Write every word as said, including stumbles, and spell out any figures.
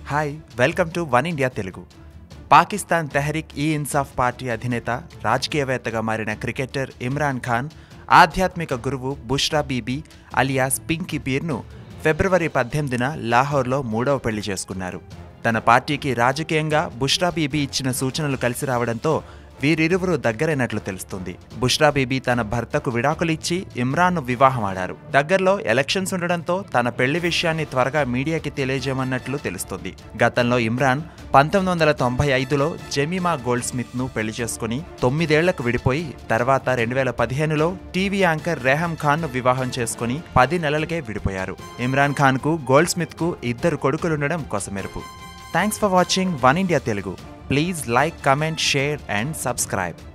Hi welcome to one India Telugu. Pakistan Tehreek e Insaf party అధినేత, రాజకీయవేత్తగా మారిన cricketer Imran Khan ఆధ్యాత్మిక గురువు బుష్రా బీబీ అలియాస్ పింకీ పీర్ను ఫిబ్రవరి పద్దెనిమిదిన లాహోర్లో మూడవ పెళ్లి చేసుకున్నారు. తన పార్టీకి రాజకీయంగా బుష్రా బీబీ ఇచ్చిన సూచనలు కలిసి రావడంతో వీరిరువురు దగ్గరైనట్లు తెలుస్తుంది. బుష్రా బీబీ తన భర్తకు విడాకులిచ్చి ఇమ్రాన్ను వివాహమాడారు. దగ్గరలో ఎలక్షన్స్ ఉండడంతో తన పెళ్లి విషయాన్ని త్వరగా మీడియాకి తెలియజేయమన్నట్లు తెలుస్తుంది. గతంలో ఇమ్రాన్ పంతొమ్మిది వందల తొంభై ఐదులో జెమిమా గోల్డ్ స్మిత్ ను పెళ్లి చేసుకుని తొమ్మిదేళ్లకు విడిపోయి తర్వాత రెండు వేల పదిహేనులో టీవీ యాంకర్ రెహమ్ ఖాన్ ను వివాహం చేసుకుని పది నెలలకే విడిపోయారు. ఇమ్రాన్ ఖాన్ కు గోల్డ్ స్మిత్ కు ఇద్దరు కొడుకులుండడం కొసమెరుపు. Thanks for watching one India Telugu. Please like, comment, share and subscribe.